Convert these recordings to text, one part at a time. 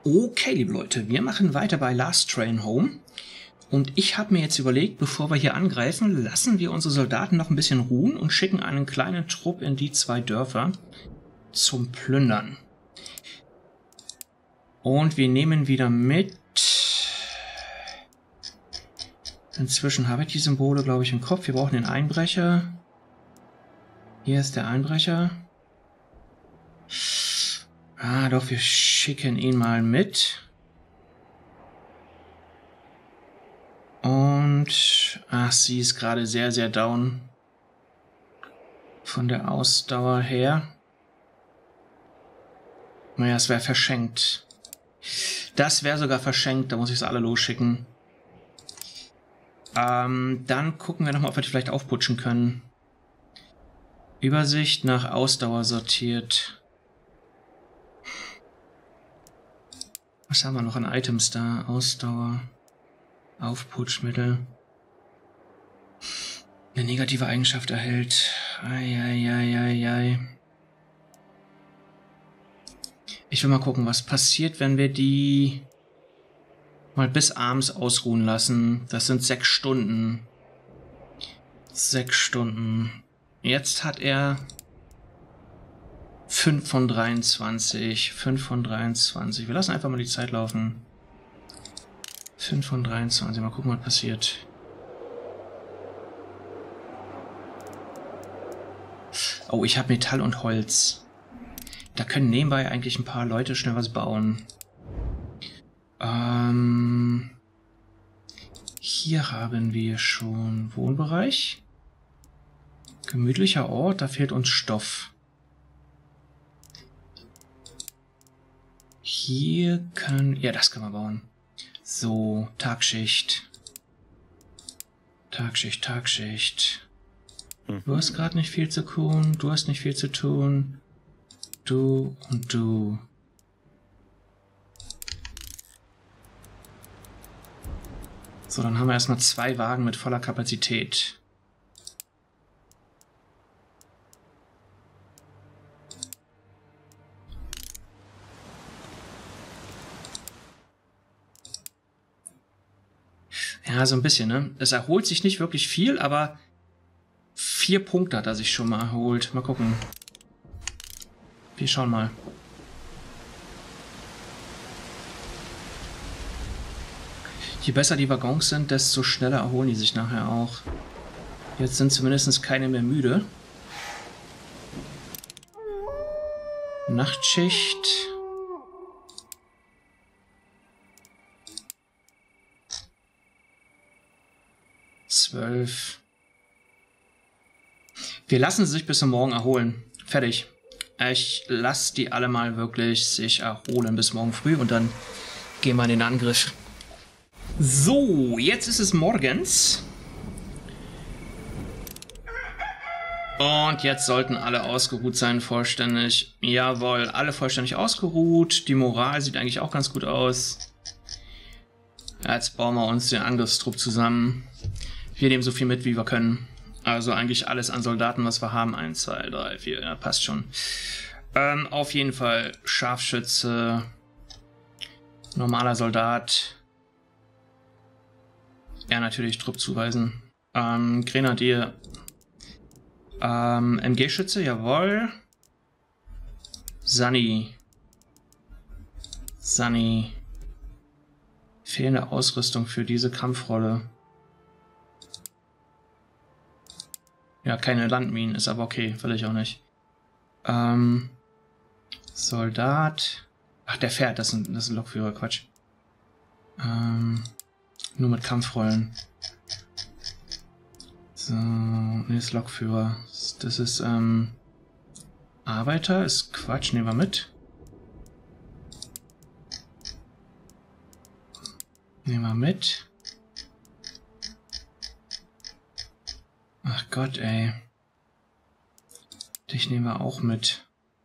Okay, liebe Leute, wir machen weiter bei Last Train Home. Und ich habe mir jetzt überlegt, bevor wir hier angreifen, lassen wir unsere Soldaten noch ein bisschen ruhen und schicken einen kleinen Trupp in die 2 Dörfer zum Plündern. Und wir nehmen wieder mit... Inzwischen habe ich die Symbole, glaube ich, im Kopf. Wir brauchen den Einbrecher. Hier ist der Einbrecher. Ah, doch, wir schicken ihn mal mit. Und... Ach, sie ist gerade sehr, sehr down. Von der Ausdauer her. Naja, es wäre verschenkt. Das wäre sogar verschenkt, da muss ich es alle losschicken. Dann gucken wir nochmal, ob wir die vielleicht aufputschen können. Übersicht nach Ausdauer sortiert. Was haben wir noch an Items da? Ausdauer, Aufputschmittel. Eine negative Eigenschaft erhält. Eieieiei. Ich will mal gucken, was passiert, wenn wir die mal bis abends ausruhen lassen. Das sind 6 Stunden. 6 Stunden. Jetzt hat er 5 von 23. 5 von 23. Wir lassen einfach mal die Zeit laufen. 5 von 23. Mal gucken, was passiert. Oh, ich habe Metall und Holz. Da können nebenbei eigentlich ein paar Leute schnell was bauen. Hier haben wir schon Wohnbereich. Gemütlicher Ort, da fehlt uns Stoff. Hier können... Ja, das können wir bauen. So, Tagschicht. Tagschicht, Tagschicht. Du hast gerade nicht viel zu tun, du hast nicht viel zu tun. Du und du. So, dann haben wir erstmal 2 Wagen mit voller Kapazität. Ja, so ein bisschen, ne? Es erholt sich nicht wirklich viel, aber 4 Punkte hat er sich schon mal erholt. Mal gucken. Wir schauen mal. Je besser die Waggons sind, desto schneller erholen die sich nachher auch. Jetzt sind zumindest keine mehr müde. Nachtschicht. Zwölf. Wir lassen sie sich bis zum Morgen erholen. Fertig. Ich lasse die alle mal wirklich sich erholen bis morgen früh und dann gehen wir in den Angriff. So, jetzt ist es morgens. Und jetzt sollten alle ausgeruht sein, vollständig. Jawohl, alle vollständig ausgeruht. Die Moral sieht eigentlich auch ganz gut aus. Jetzt bauen wir uns den Angriffstrupp zusammen. Wir nehmen so viel mit, wie wir können. Also eigentlich alles an Soldaten, was wir haben. 1, 2, 3, 4, ja, passt schon. Auf jeden Fall Scharfschütze, normaler Soldat. Ja, natürlich Trupp zuweisen. Grenadier. MG-Schütze, jawohl. Sunny. Sunny. Fehlende Ausrüstung für diese Kampfrolle. Ja, keine Landminen, ist aber okay, will ich auch nicht. Soldat. Ach, der fährt, das ist ein Lokführer, Quatsch. Nur mit Kampfrollen. So, ne, ist Lokführer. Das ist, Arbeiter, ist Quatsch, nehmen wir mit. Nehmen wir mit. Ach Gott, ey. Dich nehmen wir auch mit.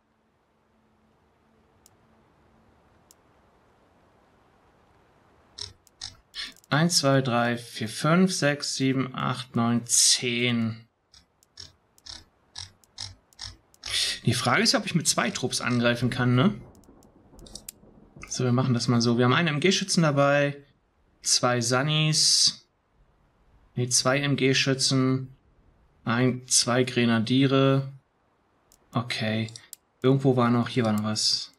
Eins, 2, 3, 4, 5, 6, 7, 8, 9, 10. Die Frage ist ja, ob ich mit 2 Trupps angreifen kann, ne? So, wir machen das mal so. Wir haben einen MG-Schützen dabei, 2 Sunnies, ne, 2 MG-Schützen, 2 Grenadiere. Okay. Irgendwo war noch, hier war noch was.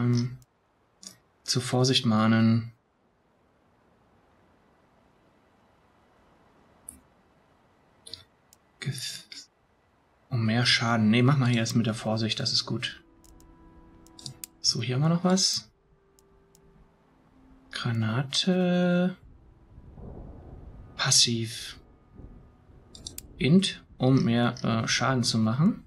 Zur Vorsicht mahnen. Um mehr Schaden. Ne, mach mal hier erst mit der Vorsicht, das ist gut. So, hier haben wir noch was. Granate. Passiv. Int, um mehr Schaden zu machen.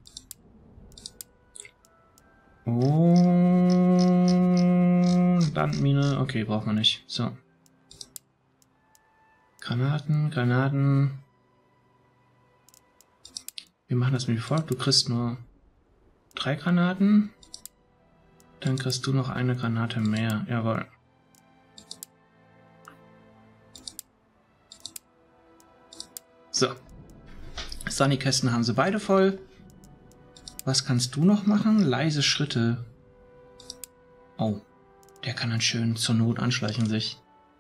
Und Landmine. Okay, braucht man nicht. So. Granaten. Wir machen das wie folgt. Du kriegst nur 3 Granaten. Dann kriegst du noch eine Granate mehr. Jawohl. So. Sunny-Kästen haben sie beide voll. Was kannst du noch machen? Leise Schritte. Oh. Der kann dann schön zur Not anschleichen sich.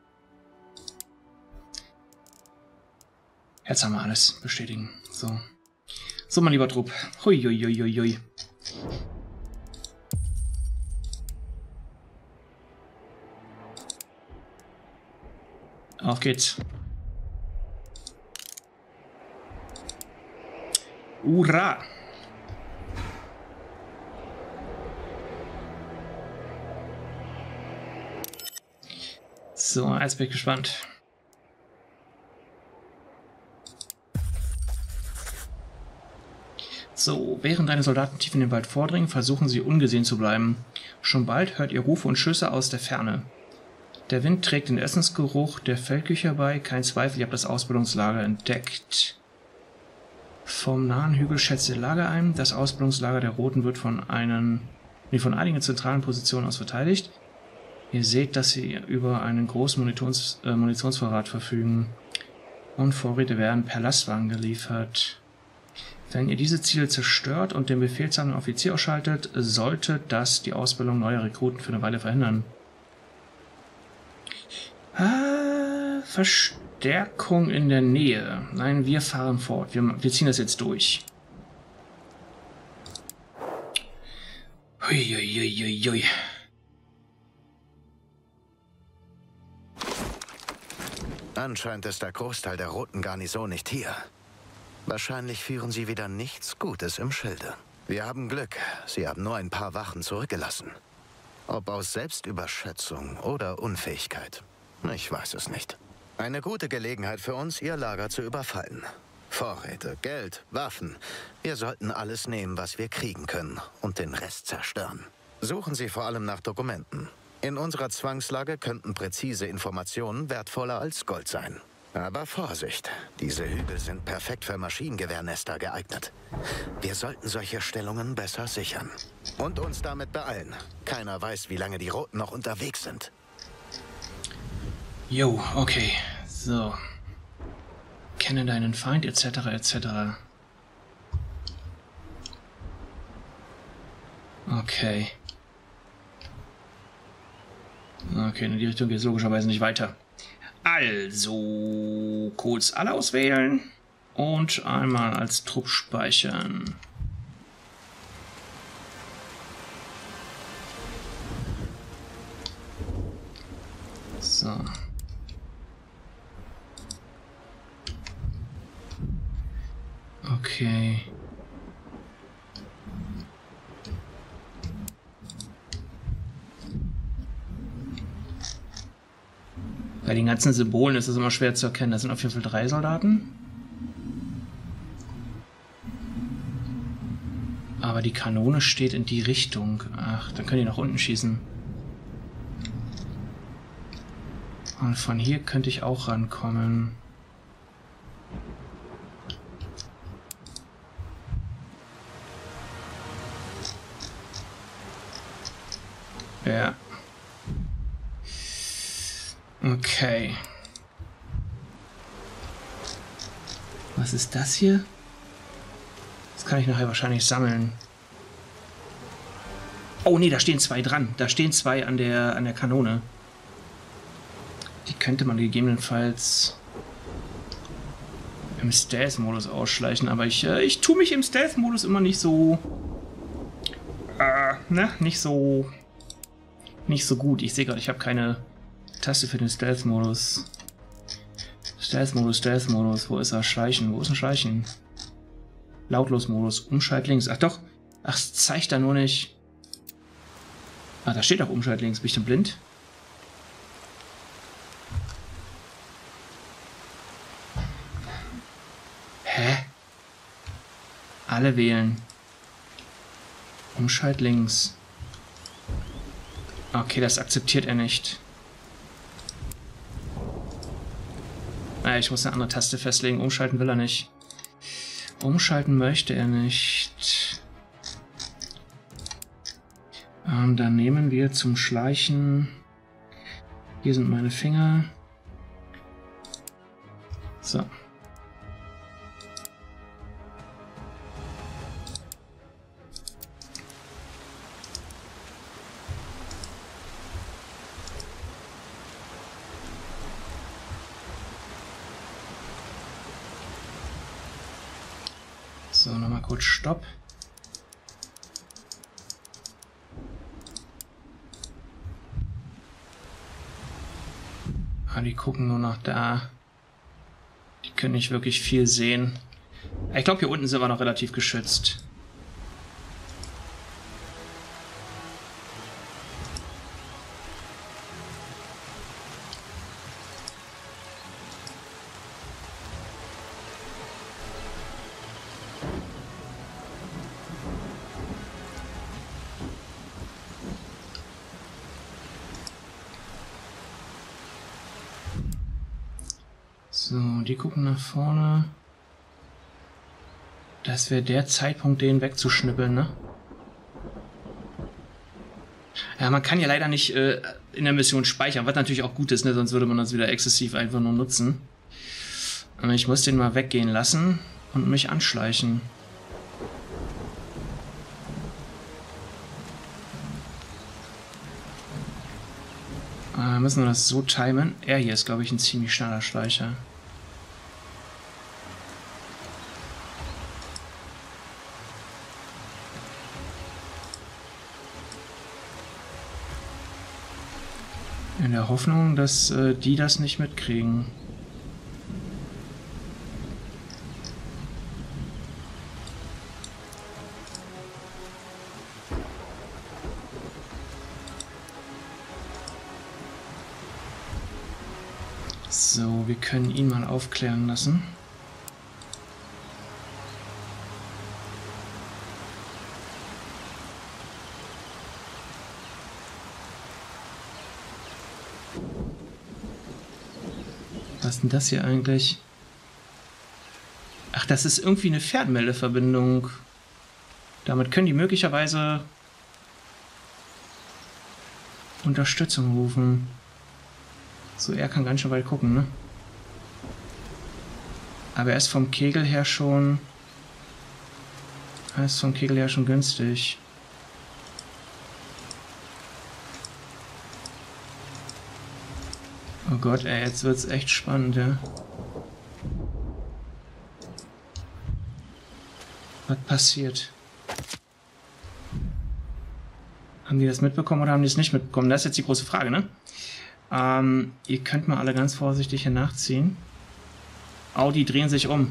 Jetzt haben wir alles. Bestätigen. So. So, mein lieber Trupp. Hui, hui, hui, hui, hui. Auf geht's. Hurra! So, jetzt bin ich gespannt. So, während deine Soldaten tief in den Wald vordringen, versuchen sie ungesehen zu bleiben. Schon bald hört ihr Rufe und Schüsse aus der Ferne. Der Wind trägt den Essensgeruch der Feldküche bei. Kein Zweifel, ihr habt das Ausbildungslager entdeckt. Vom nahen Hügel schätzt ihr Lager ein. Das Ausbildungslager der Roten wird von einigen zentralen Positionen aus verteidigt. Ihr seht, dass sie über einen großen Munitionsvorrat verfügen. Und Vorräte werden per Lastwagen geliefert. Wenn ihr diese Ziele zerstört und den befehlshabenden Offizier ausschaltet, sollte das die Ausbildung neuer Rekruten für eine Weile verhindern. Verstärkung in der Nähe. Nein, wir fahren fort. Wir ziehen das jetzt durch. Hui. Anscheinend ist der Großteil der roten Garnison nicht hier. Wahrscheinlich führen sie wieder nichts Gutes im Schilde. Wir haben Glück. Sie haben nur ein paar Wachen zurückgelassen. Ob aus Selbstüberschätzung oder Unfähigkeit. Ich weiß es nicht. Eine gute Gelegenheit für uns, ihr Lager zu überfallen. Vorräte, Geld, Waffen. Wir sollten alles nehmen, was wir kriegen können und den Rest zerstören. Suchen Sie vor allem nach Dokumenten. In unserer Zwangslage könnten präzise Informationen wertvoller als Gold sein. Aber Vorsicht, diese Hügel sind perfekt für Maschinengewehrnester geeignet. Wir sollten solche Stellungen besser sichern. Und uns damit beeilen. Keiner weiß, wie lange die Roten noch unterwegs sind. Jo, okay. So. Kenne deinen Feind, etc., etc. Okay. Okay, in die Richtung geht es logischerweise nicht weiter. Also, kurz alle auswählen und einmal als Trupp speichern. So. Okay. Bei den ganzen Symbolen ist es immer schwer zu erkennen. Das sind auf jeden Fall 3 Soldaten. Aber die Kanone steht in die Richtung. Ach, dann können die nach unten schießen. Und von hier könnte ich auch rankommen. Ja. Okay. Was ist das hier? Das kann ich nachher wahrscheinlich sammeln. Oh nee, da stehen 2 dran. Da stehen 2 an der Kanone. Die könnte man gegebenenfalls im Stealth-Modus ausschleichen, aber ich tue mich im Stealth-Modus immer nicht so... nicht so gut. Ich sehe gerade, ich habe keine Taste für den Stealth-Modus. Stealth-Modus. Wo ist er? Schleichen. Wo ist ein Schleichen? Lautlos-Modus. Umschalt links. Ach doch. Ach, es zeigt da nur nicht. Ah, da steht auch Umschalt links. Bin ich denn blind? Hä? Alle wählen. Umschalt links. Okay, das akzeptiert er nicht. Ich muss eine andere Taste festlegen. Umschalten will er nicht. Umschalten möchte er nicht. Dann nehmen wir zum Schleichen. Hier sind meine Finger. So. So, nochmal kurz Stopp. Ah, die gucken nur nach da. Die können nicht wirklich viel sehen. Ich glaube, hier unten sind wir noch relativ geschützt. So, die gucken nach vorne. Das wäre der Zeitpunkt, den wegzuschnippeln, ne? Ja, man kann ja leider nicht in der Mission speichern, was natürlich auch gut ist, ne? Sonst würde man das wieder exzessiv einfach nur nutzen. Aber ich muss den mal weggehen lassen und mich anschleichen. Müssen wir das so timen? Er hier ist, glaube ich, ein ziemlich schneller Schleicher. In der Hoffnung, dass die das nicht mitkriegen. So, wir können ihn mal aufklären lassen. Was ist denn das hier eigentlich? Ach, das ist irgendwie eine Fernmeldeverbindung. Damit können die möglicherweise Unterstützung rufen. So, er kann ganz schön weit gucken, ne? Aber er ist vom Kegel her schon... Er ist vom Kegel her schon günstig. Oh Gott, ey, jetzt wird's echt spannend, ja. Was passiert? Haben die das mitbekommen oder haben die es nicht mitbekommen? Das ist jetzt die große Frage, ne? Ihr könnt mal alle ganz vorsichtig hier nachziehen. Oh, die drehen sich um.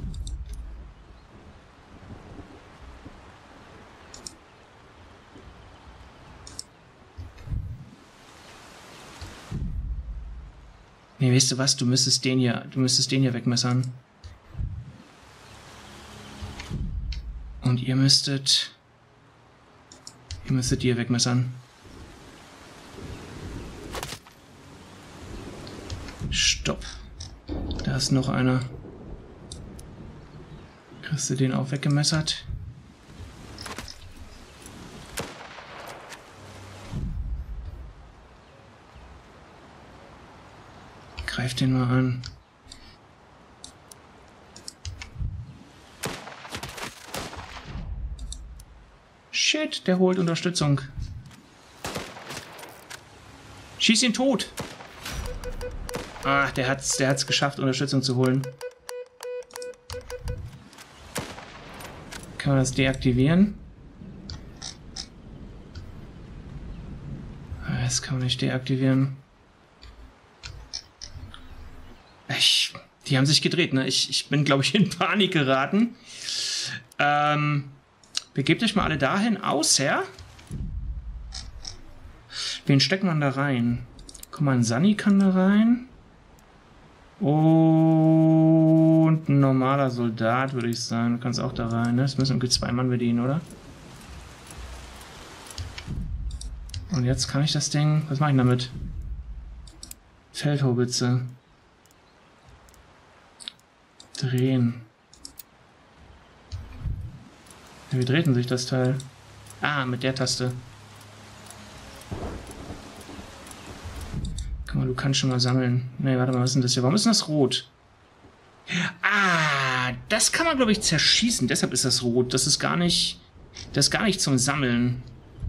Nee, weißt du was? Du müsstest den hier wegmessern. Und ihr müsstet die hier wegmessern. Stopp. Da ist noch einer. Kriegst du den auch weggemessert? Greif den mal an. Shit, der holt Unterstützung. Schieß ihn tot! Ah, der hat's geschafft, Unterstützung zu holen. Kann man das deaktivieren? Das kann man nicht deaktivieren. Die haben sich gedreht, ne? Ich bin, glaube ich, in Panik geraten. Begebt euch mal alle dahin, außer... Wen steckt man da rein? Guck mal, ein Sunny kann da rein. Und ein normaler Soldat, würde ich sagen. Du kannst auch da rein, ne? Das müssen irgendwie 2 Mann bedienen, oder? Und jetzt kann ich das Ding... Was mache ich damit? Feldhaubitze. Drehen. Ja, wie dreht denn sich das Teil? Ah, mit der Taste. Guck mal, du kannst schon mal sammeln. Ne, warte mal, was ist denn das hier? Warum ist denn das rot? Ah, das kann man, glaube ich, zerschießen. Deshalb ist das rot. Das ist gar nicht zum Sammeln.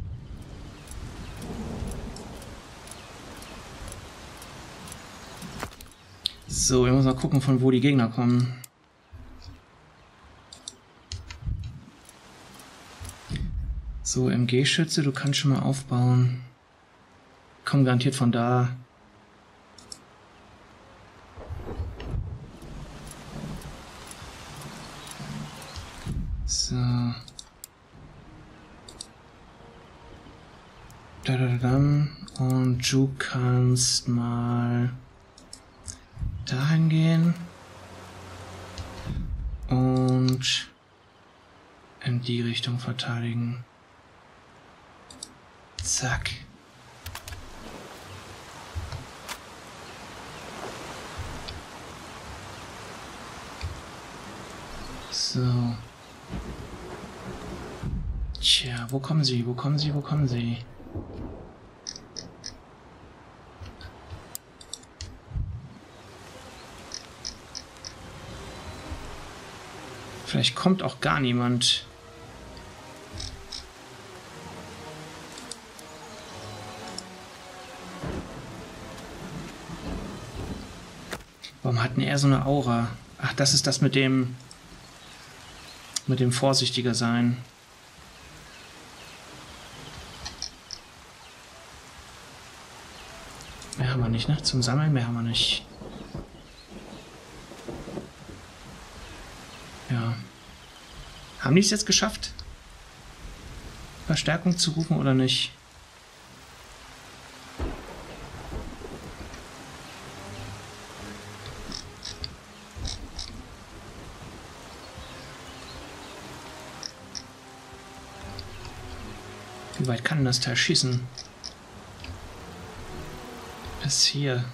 So, ich muss mal gucken, von wo die Gegner kommen. So, MG-Schütze, du kannst schon mal aufbauen. Kommen garantiert von da. So. Und du kannst mal dahin gehen und in die Richtung verteidigen. Zack. So. Tja, wo kommen sie? Wo kommen sie? Wo kommen sie? Vielleicht kommt auch gar niemand. Warum hat denn er so eine Aura? Ach, das ist das mit dem vorsichtiger sein. Mehr haben wir nicht, ne? Zum Sammeln mehr haben wir nicht. Ja. Haben die es jetzt geschafft, Verstärkung zu rufen oder nicht? Wie weit kann das Teil schießen? Bis hier.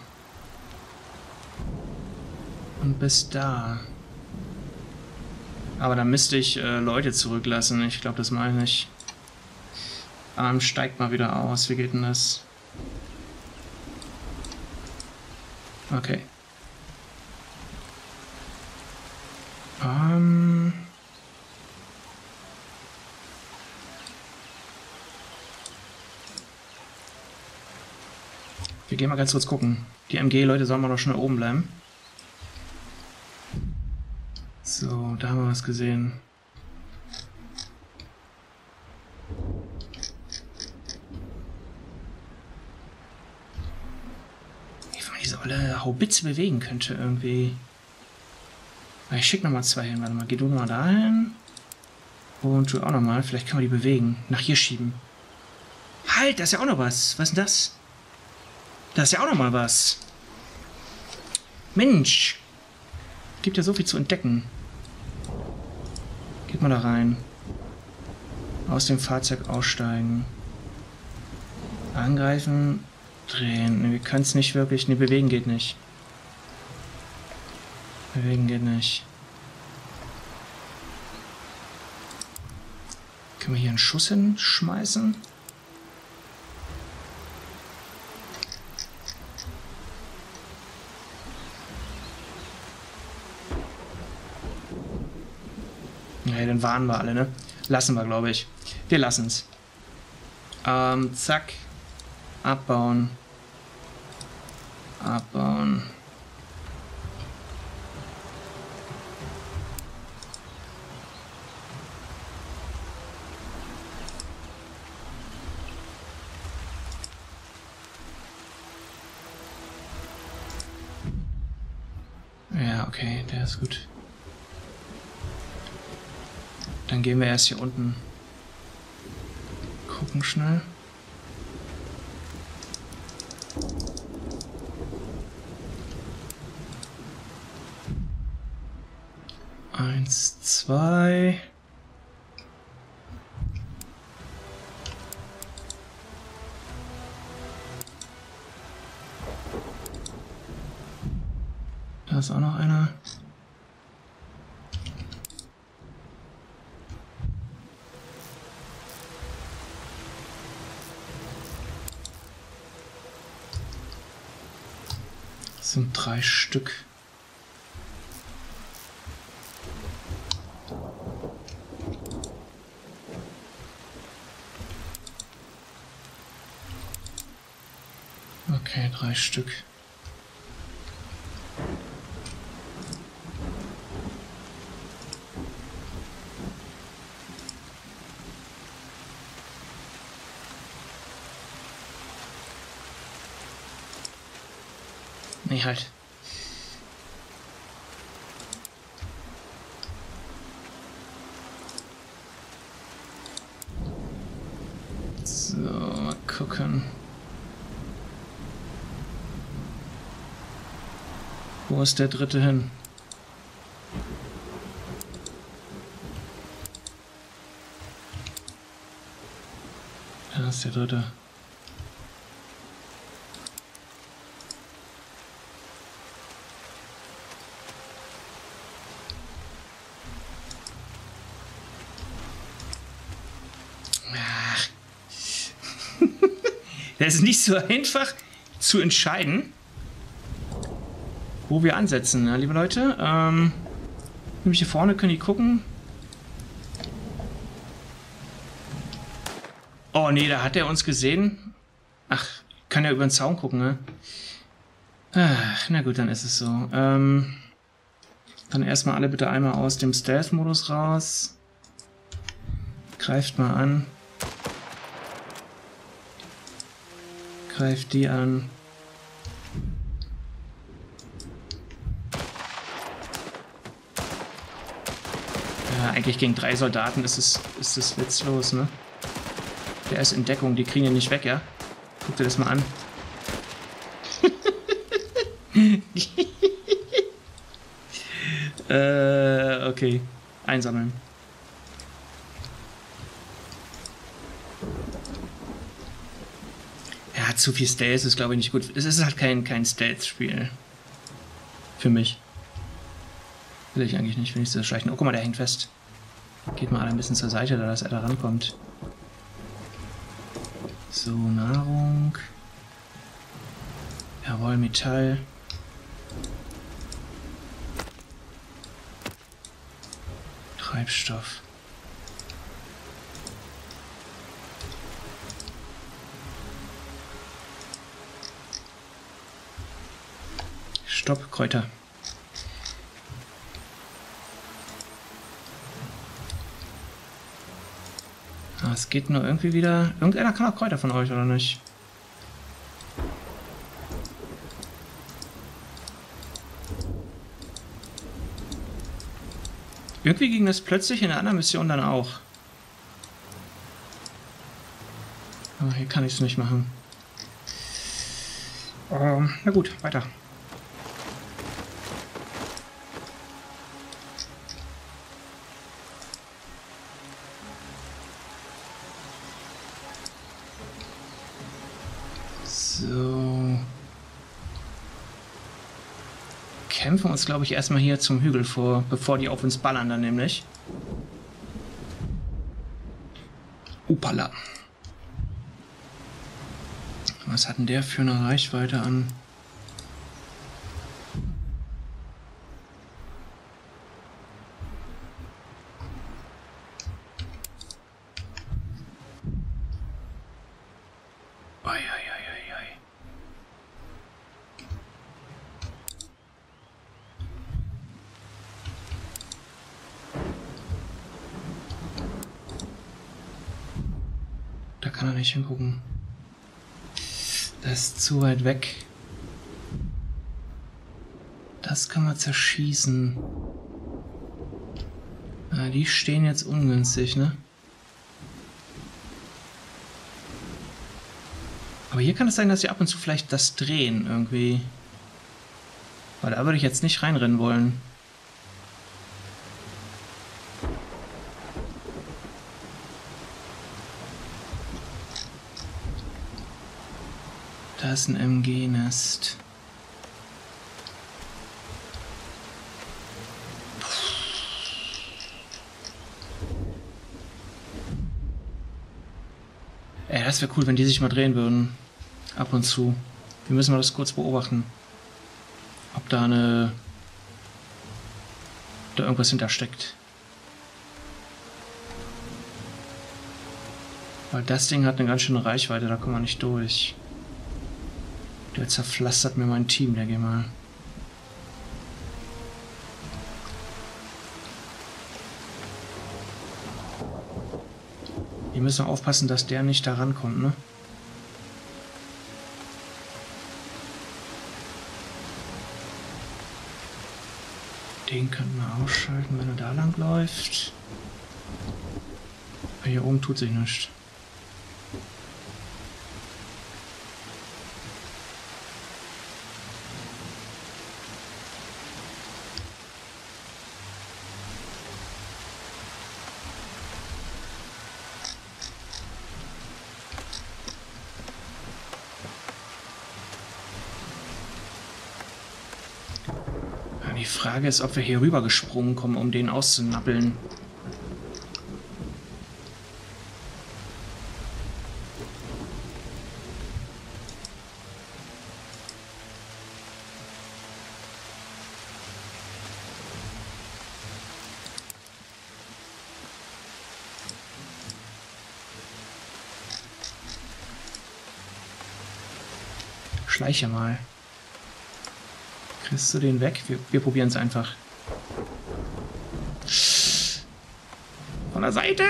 Und bis da. Aber da müsste ich Leute zurücklassen. Ich glaube, das mache ich nicht. Steigt mal wieder aus. Wie geht denn das? Okay. Wir gehen mal ganz kurz gucken. Die MG-Leute sollen mal noch schnell oben bleiben. So, da haben wir was gesehen. Wie man diese olle Haubitze bewegen könnte irgendwie. Ich schicke nochmal 2 hin. Warte mal, geh du nochmal dahin. Und du auch nochmal. Vielleicht können wir die bewegen. Nach hier schieben. Halt, da ist ja auch noch was. Was ist denn das? Da ist ja auch noch mal was. Mensch. Gibt ja so viel zu entdecken. Geht mal da rein. Aus dem Fahrzeug aussteigen. Angreifen. Drehen. Ne, wir können es nicht wirklich... Ne, bewegen geht nicht. Bewegen geht nicht. Können wir hier einen Schuss hinschmeißen? Ja, den warnen wir alle, ne? Lassen wir, glaube ich. Wir lassen es. Zack. Abbauen. Abbauen. Ja, okay, der ist gut. Dann gehen wir erst hier unten. Gucken schnell. Eins, zwei. Da ist auch noch einer. Das sind 3 Stück. Okay, 3 Stück. Nee, halt. So, mal gucken. Wo ist der dritte hin? Da ist der dritte. Ach. Das ist nicht so einfach zu entscheiden, wo wir ansetzen, ja, liebe Leute. Nämlich hier vorne können die gucken. Oh nee, da hat er uns gesehen. Ach, kann ja über den Zaun gucken, ne? Ach, na gut, dann ist es so. Dann erstmal alle bitte einmal aus dem Stealth-Modus raus. Greift mal an. Greift die an. Ja, eigentlich gegen 3 Soldaten ist es witzlos, ne? Der ist in Deckung, die kriegen ihn nicht weg, ja? Guck dir das mal an. Okay. Einsammeln. Ja, zu viel Stealth ist, glaube ich, nicht gut. Es ist halt kein Stealth-Spiel. Für mich. Will ich eigentlich nicht, wenn ich so schleichen. Oh, guck mal, der hängt fest. Geht mal alle ein bisschen zur Seite, da dass er da rankommt. So, Nahrung. Jawohl, Metall. Treibstoff. Stopp, Kräuter. Ah, es geht nur irgendwie wieder... Irgendeiner kann auch Kräuter von euch, oder nicht? Irgendwie ging das plötzlich in einer anderen Mission dann auch. Aber hier kann ich es nicht machen. Na gut, weiter. So. Kämpfen uns, glaube ich, erstmal hier zum Hügel vor, bevor die auf uns ballern dann nämlich. Upala. Was hat denn der für eine Reichweite an? kann er nicht hingucken. Das ist zu weit weg. Das kann man zerschießen. Ah, die stehen jetzt ungünstig, ne? Aber hier kann es sein, dass sie ab und zu vielleicht das drehen irgendwie. Weil da würde ich jetzt nicht reinrennen wollen. Da ist ein MG-Nest. Ey, das wäre cool, wenn die sich mal drehen würden. Ab und zu. Wir müssen mal das kurz beobachten. Ob da irgendwas hintersteckt. Weil das Ding hat eine ganz schöne Reichweite, da kommen wir nicht durch. Der zerpflastert mir mein Team, denke ich mal. Wir müssen aufpassen, dass der nicht da rankommt, ne? Den könnten wir ausschalten, wenn er da lang läuft. Aber hier oben tut sich nichts. Die Frage ist, ob wir hier rüber gesprungen kommen, um den auszunappeln. Schleiche mal. Kriegst du den weg? Wir probieren es einfach. Von der Seite!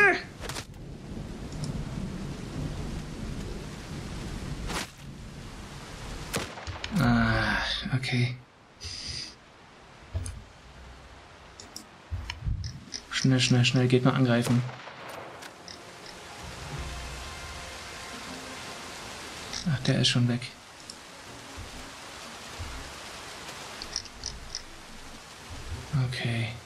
Ah, okay. Schnell, schnell, schnell. Gegner angreifen. Ach, der ist schon weg. Okay.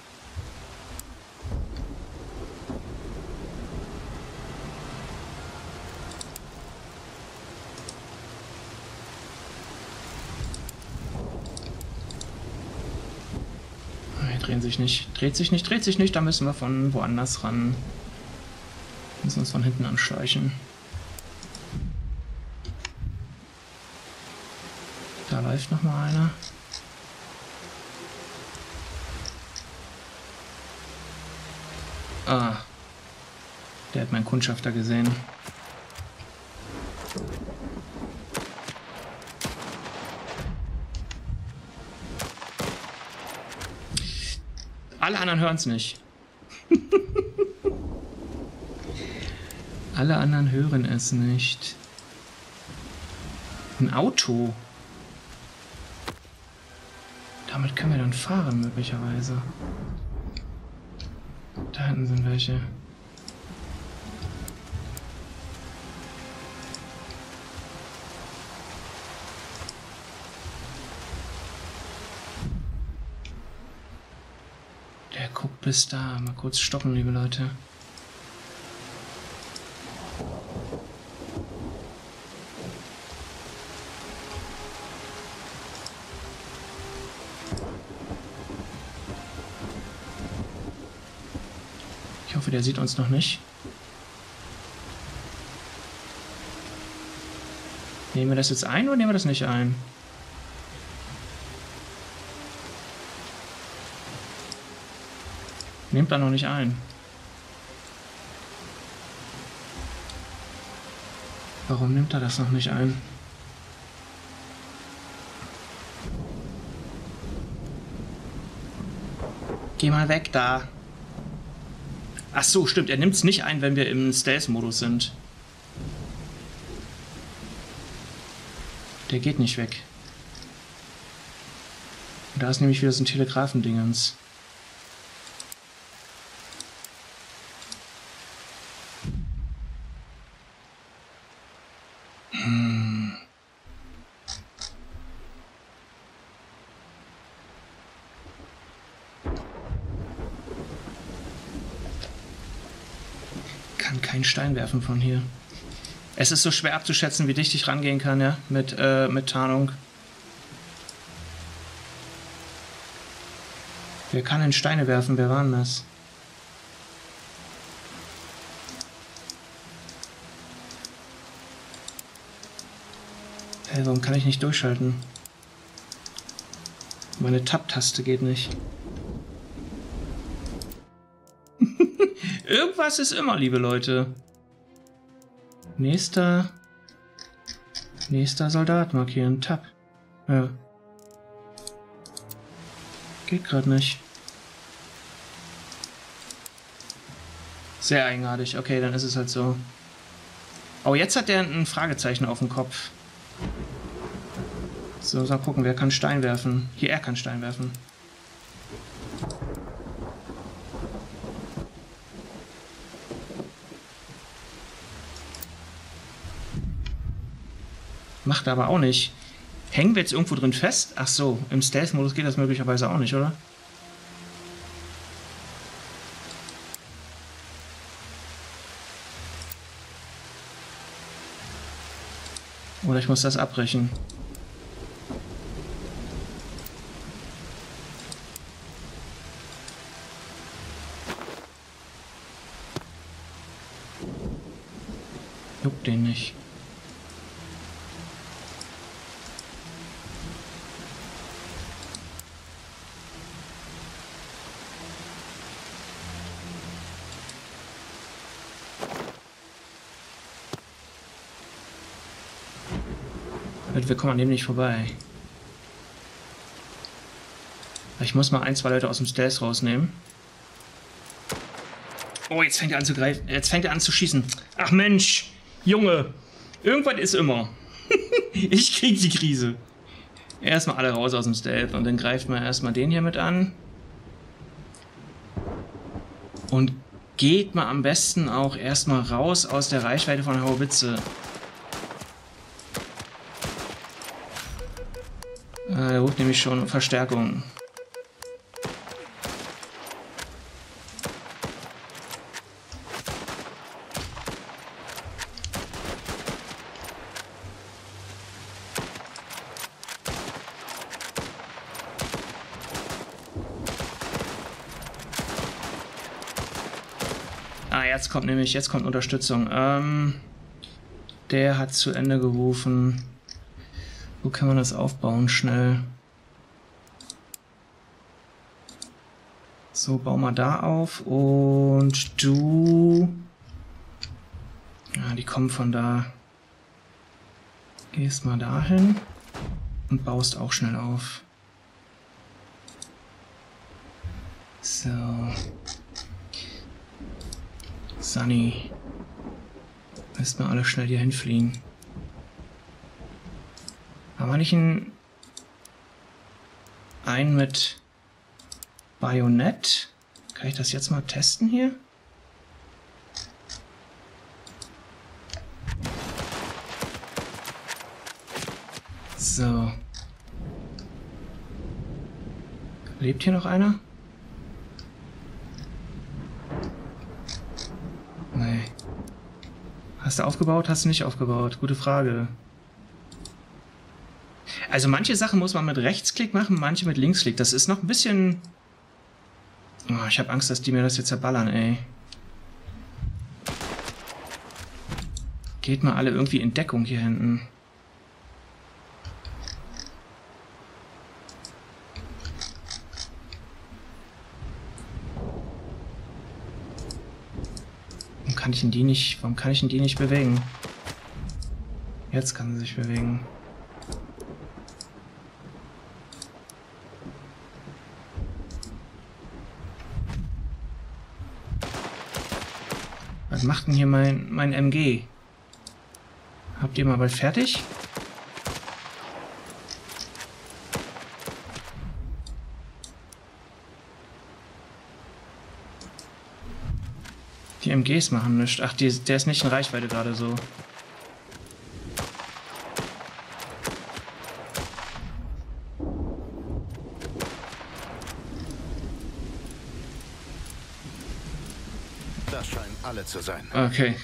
Drehen sich nicht. Dreht sich nicht, dreht sich nicht. Da müssen wir von woanders ran. Müssen uns von hinten anschleichen. Da läuft noch mal einer. Ah. Der hat meinen Kundschafter gesehen. Alle anderen hören es nicht. Alle anderen hören es nicht. Ein Auto. Damit können wir dann fahren, möglicherweise. Da hinten sind welche. Der guckt bis da. Mal kurz stoppen, liebe Leute. Ich hoffe, der sieht uns noch nicht. Nehmen wir das jetzt ein oder nehmen wir das nicht ein? Nehmt da noch nicht ein. Warum nimmt er das noch nicht ein? Geh mal weg da. Ach so, stimmt. Er nimmt es nicht ein, wenn wir im Stealth-Modus sind. Der geht nicht weg. Und da ist nämlich wieder so ein Telegrafendingens. Kann keinen Stein werfen von hier. Es ist so schwer abzuschätzen, wie dicht ich rangehen kann, ja, mit Tarnung. Wer kann denn Steine werfen? Wer war denn das? Hey, warum kann ich nicht durchschalten? Meine Tab-Taste geht nicht. Irgendwas ist immer, liebe Leute. Nächster Soldat markieren. Tab. Ja. Geht gerade nicht. Sehr eigenartig. Okay, dann ist es halt so. Oh, jetzt hat der ein Fragezeichen auf dem Kopf. So, mal gucken, wer kann Stein werfen? Hier, er kann Stein werfen. Macht aber auch nicht. Hängen wir jetzt irgendwo drin fest? Ach so, im Stealth-Modus geht das möglicherweise auch nicht, oder? Oder ich muss das abbrechen. Juckt den nicht. Wir kommen an dem nicht vorbei. Ich muss mal 1, 2 Leute aus dem Stealth rausnehmen. Oh, jetzt fängt er an zu greifen. Jetzt fängt er an zu schießen. Ach Mensch, Junge. Irgendwas ist immer. Ich krieg die Krise. Erstmal alle raus aus dem Stealth und dann greift man erstmal den hier mit an. Und geht mal am besten auch erstmal raus aus der Reichweite von der Haubitze. Er ruft nämlich schon Verstärkung. Ah, jetzt kommt Unterstützung. Der hat zu Ende gerufen. Wo kann man das aufbauen? Schnell. So, bau mal da auf. Und du... Ja, die kommen von da. Gehst mal dahin. Und baust auch schnell auf. So. Sunny. Lässt mal alle schnell hier hinfliegen. Haben wir nicht einen mit Bajonett? Kann ich das jetzt mal testen hier? So. Lebt hier noch einer? Nee. Hast du aufgebaut? Hast du nicht aufgebaut? Gute Frage. Also manche Sachen muss man mit Rechtsklick machen, manche mit Linksklick. Das ist noch ein bisschen... Oh, ich habe Angst, dass die mir das jetzt zerballern, ey. Geht mal alle irgendwie in Deckung hier hinten. Warum kann ich denn die nicht bewegen? Jetzt kann sie sich bewegen. Was macht denn hier mein MG? Habt ihr mal bald fertig? Die MGs machen nichts. Ach, der ist nicht in Reichweite gerade so. Das scheinen alle zu sein. Okay.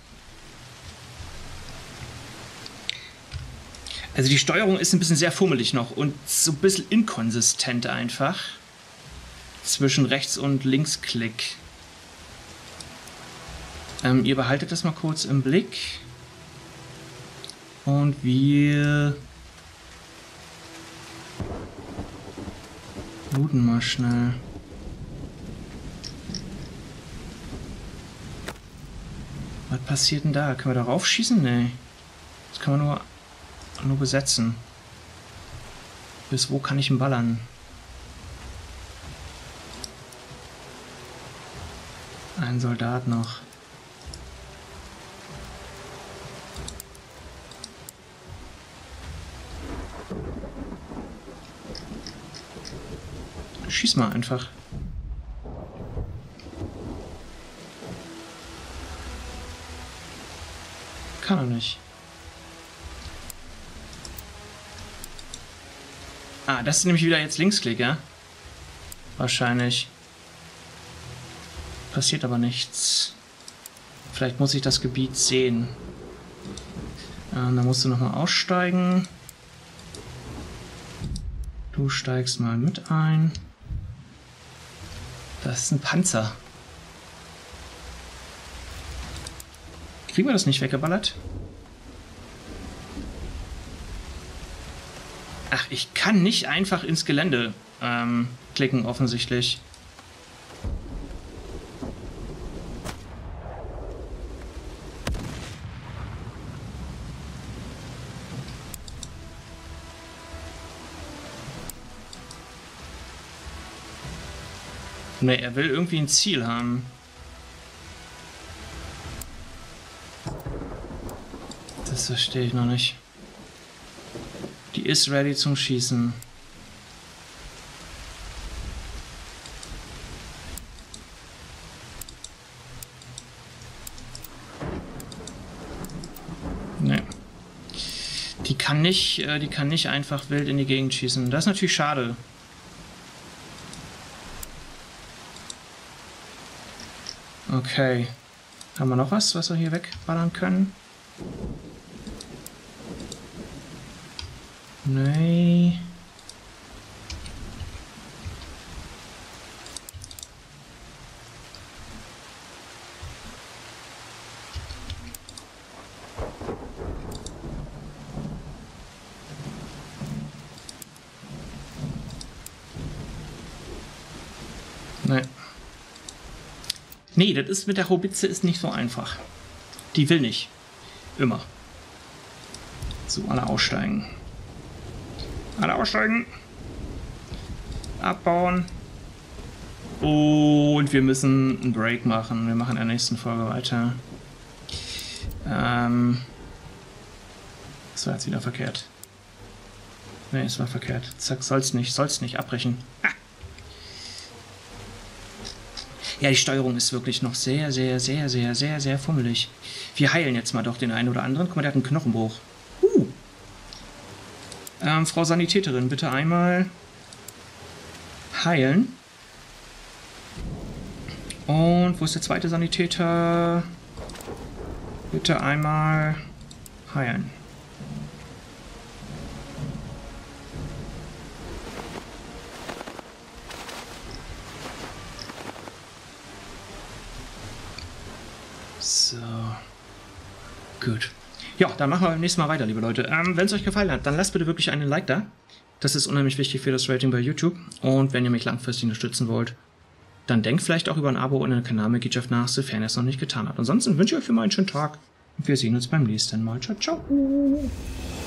Also die Steuerung ist ein bisschen sehr fummelig noch und so ein bisschen inkonsistent einfach. Zwischen Rechts- und Linksklick. Ihr behaltet das mal kurz im Blick. Und wir looten mal schnell. Was passiert denn da? Können wir da raufschießen? Nee. Das kann man nur besetzen. Bis wo kann ich ihn ballern? Ein Soldat noch. Schieß mal einfach. Kann er nicht. Ah, das ist nämlich wieder jetzt Linksklick, ja? Wahrscheinlich. Passiert aber nichts. Vielleicht muss ich das Gebiet sehen. Da musst du nochmal aussteigen. Du steigst mal mit ein. Das ist ein Panzer. Kriegen wir das nicht weggeballert? Ach, ich kann nicht einfach ins Gelände klicken, offensichtlich. Ne, er will irgendwie ein Ziel haben. Das verstehe ich noch nicht. Die ist ready zum Schießen. Ne. Die kann nicht einfach wild in die Gegend schießen. Das ist natürlich schade. Okay. Haben wir noch was wir hier wegballern können? Nee. Nee. Nee, das ist mit der Haubitze ist nicht so einfach. Die will nicht. Immer. So, alle aussteigen. Alle aussteigen. Abbauen. Und wir müssen einen Break machen. Wir machen in der nächsten Folge weiter. Das war jetzt wieder verkehrt. Ne, es war verkehrt. Zack, soll's nicht abbrechen. Ah. Ja, die Steuerung ist wirklich noch sehr fummelig. Wir heilen jetzt mal doch den einen oder anderen. Guck mal, der hat einen Knochenbruch. Frau Sanitäterin, bitte einmal heilen. Und wo ist der zweite Sanitäter? Bitte einmal heilen. So. Gut. Ja, dann machen wir beim nächsten Mal weiter, liebe Leute. Wenn es euch gefallen hat, dann lasst bitte wirklich einen Like da. Das ist unheimlich wichtig für das Rating bei YouTube. Und wenn ihr mich langfristig unterstützen wollt, dann denkt vielleicht auch über ein Abo und eine Kanalmitgliedschaft nach, sofern ihr es noch nicht getan habt. Ansonsten wünsche ich euch für mal einen schönen Tag und wir sehen uns beim nächsten Mal. Ciao, ciao.